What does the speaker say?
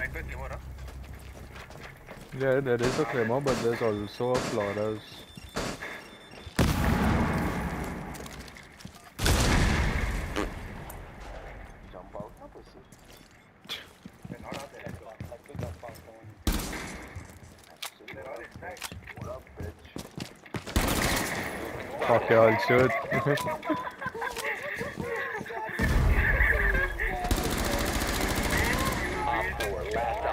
Yeah, there is a Claymore, but there's also a Flores. Jump out na pussy. What up, bitch? Fuck yeah, I'll shoot. Op 4, last